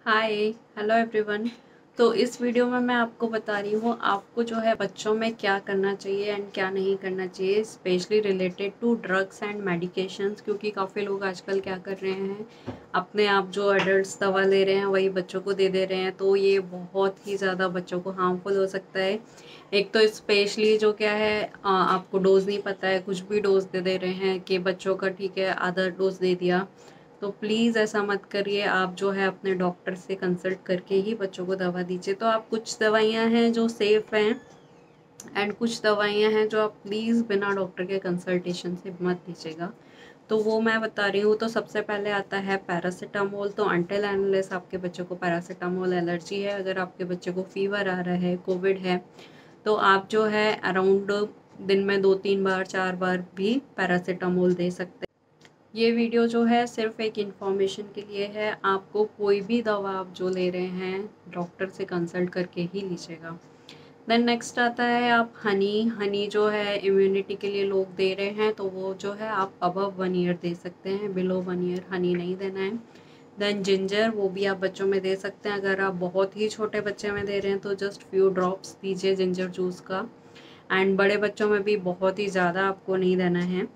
Hi hello everyone. तो इस video में मैं आपको बता रही हूँ आपको जो है बच्चों में क्या करना चाहिए एंड क्या नहीं करना चाहिए, specially related to drugs and medications. क्योंकि काफ़ी लोग आजकल क्या कर रहे हैं, अपने आप जो एडल्ट्स दवा ले रहे हैं वही बच्चों को दे दे रहे हैं, तो ये बहुत ही ज़्यादा बच्चों को हार्मफुल हो सकता है। एक तो स्पेशली जो क्या है, आपको डोज नहीं पता है, कुछ भी डोज दे दे रहे हैं कि बच्चों का ठीक है आधा डोज दे दिया। तो प्लीज़ ऐसा मत करिए, आप जो है अपने डॉक्टर से कंसल्ट करके ही बच्चों को दवा दीजिए। तो आप कुछ दवाइयाँ हैं जो सेफ़ हैं एंड कुछ दवाइयाँ हैं जो आप प्लीज़ बिना डॉक्टर के कंसल्टेशन से मत दीजिएगा। तो वो मैं बता रही हूँ। तो सबसे पहले आता है पैरासिटामोल। तो अनटिल अनलेस आपके बच्चों को पैरासिटामोल एलर्जी है, अगर आपके बच्चे को फीवर आ रहा है, कोविड है, तो आप जो है अराउंड दिन में 2-3 बार 4 बार भी पैरासिटामोल दे सकते हैं। ये वीडियो जो है सिर्फ एक इन्फॉर्मेशन के लिए है। आपको कोई भी दवा आप जो ले रहे हैं डॉक्टर से कंसल्ट करके ही लीजिएगा। देन नेक्स्ट आता है आप हनी। हनी जो है इम्यूनिटी के लिए लोग दे रहे हैं, तो वो जो है आप अबव 1 ईयर दे सकते हैं, बिलो 1 ईयर हनी नहीं देना है। देन जिंजर, वो भी आप बच्चों में दे सकते हैं। अगर आप बहुत ही छोटे बच्चे में दे रहे हैं तो जस्ट फ्यू ड्रॉप्स दीजिए जिंजर जूस का। एंड बड़े बच्चों में भी बहुत ही ज़्यादा आपको नहीं देना है।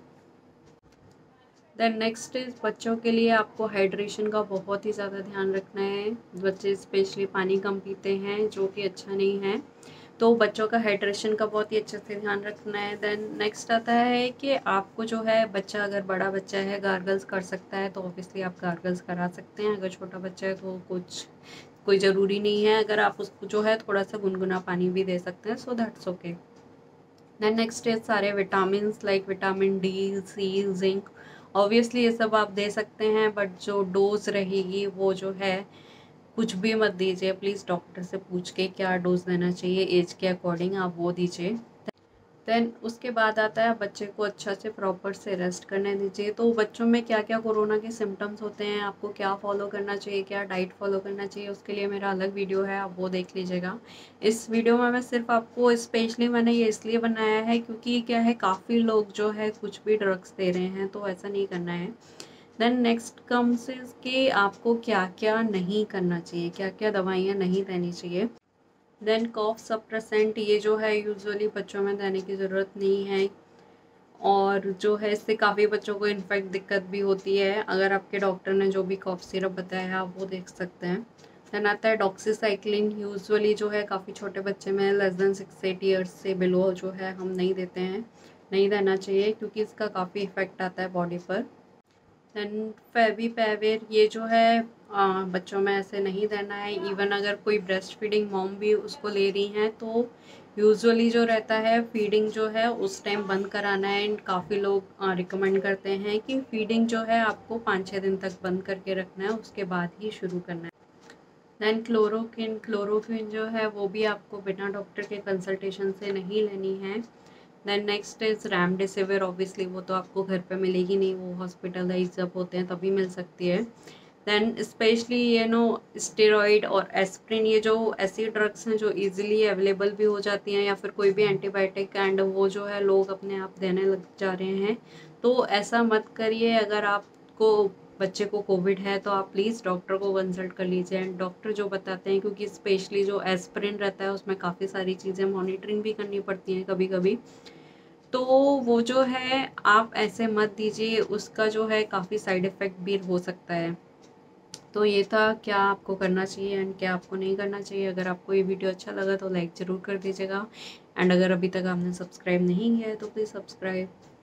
देन नेक्स्ट इज बच्चों के लिए आपको हाइड्रेशन का बहुत ही ज़्यादा ध्यान रखना है। बच्चे स्पेशली पानी कम पीते हैं जो कि अच्छा नहीं है, तो बच्चों का हाइड्रेशन का बहुत ही अच्छे से ध्यान रखना है। देन नेक्स्ट आता है कि आपको जो है बच्चा, अगर बड़ा बच्चा है गार्गल्स कर सकता है तो ऑब्वियसली आप गार्गल्स करा सकते हैं। अगर छोटा बच्चा है तो कोई ज़रूरी नहीं है। अगर आप उसको जो है थोड़ा सा गुनगुना पानी भी दे सकते हैं, so that's okay. Then next is सारे vitamin like vitamin D, C, zinc. Obviously ये सब आप दे सकते हैं, बट जो डोज रहेगी वो जो है कुछ भी मत दीजिए। प्लीज़ डॉक्टर से पूछ के क्या डोज देना चाहिए एज के अकॉर्डिंग आप वो दीजिए। देन उसके बाद आता है बच्चे को अच्छा से प्रॉपर से रेस्ट करने दीजिए। तो बच्चों में क्या क्या कोरोना के सिम्टम्स होते हैं, आपको क्या फॉलो करना चाहिए, क्या डाइट फॉलो करना चाहिए, उसके लिए मेरा अलग वीडियो है, आप वो देख लीजिएगा। इस वीडियो में मैं सिर्फ आपको स्पेशली मैंने ये इसलिए बनाया है क्योंकि क्या है, काफ़ी लोग जो है कुछ भी ड्रग्स दे रहे हैं, तो ऐसा नहीं करना है। देन नेक्स्ट कम्स इज कि आपको क्या क्या नहीं करना चाहिए, क्या क्या दवाइयाँ नहीं देनी चाहिए। देन कॉफ सप्रेसेंट, ये जो है यूजुअली बच्चों में देने की ज़रूरत नहीं है, और जो है इससे काफ़ी बच्चों को इनफैक्ट दिक्कत भी होती है। अगर आपके डॉक्टर ने जो भी कॉफ सिरप बताया है आप वो देख सकते हैं। देन आता है डॉक्सीसाइक्लिन। यूजुअली जो है काफ़ी छोटे बच्चे में लेस देन 6-8 ईयर्स से बिलो जो है हम नहीं देते हैं, नहीं देना चाहिए क्योंकि इसका काफ़ी इफ़ेक्ट आता है बॉडी पर। देन फेविपिराविर, ये जो है बच्चों में ऐसे नहीं देना है। इवन अगर कोई ब्रेस्ट फीडिंग मॉम भी उसको ले रही हैं तो यूजुअली जो रहता है फीडिंग जो है उस टाइम बंद कराना है। एंड काफ़ी लोग रिकमेंड करते हैं कि फीडिंग जो है आपको 5-6 दिन तक बंद करके रखना है, उसके बाद ही शुरू करना है। देन क्लोरोक्विन, क्लोरोक्विन जो है वो भी आपको बिना डॉक्टर के कंसल्टेशन से नहीं लेनी है। Then next is remdesivir. Obviously वो तो आपको घर पे मिलेगी नहीं, वो हॉस्पिटलाइज जब होते हैं तभी मिल सकती है। देन स्पेशली स्टेरॉइड और एस्प्रिन, ये जो ऐसी ड्रग्स हैं जो इजीली अवेलेबल भी हो जाती हैं, या फिर कोई भी एंटीबायोटिक, एंड वो जो है लोग अपने आप देने लग जा रहे हैं, तो ऐसा मत करिए। अगर आपको बच्चे को कोविड है तो आप प्लीज़ डॉक्टर को कंसल्ट कर लीजिए। एंड डॉक्टर जो बताते हैं, क्योंकि स्पेशली जो एस्प्रिन रहता है उसमें काफ़ी सारी चीज़ें मॉनिटरिंग भी करनी पड़ती हैं कभी कभी, तो वो जो है आप ऐसे मत दीजिए, उसका जो है काफ़ी साइड इफ़ेक्ट भी हो सकता है। तो ये था क्या आपको करना चाहिए एंड क्या आपको नहीं करना चाहिए। अगर आपको ये वीडियो अच्छा लगा तो लाइक ज़रूर कर दीजिएगा, एंड अगर अभी तक आपने सब्सक्राइब नहीं किया है तो प्लीज़ सब्सक्राइब।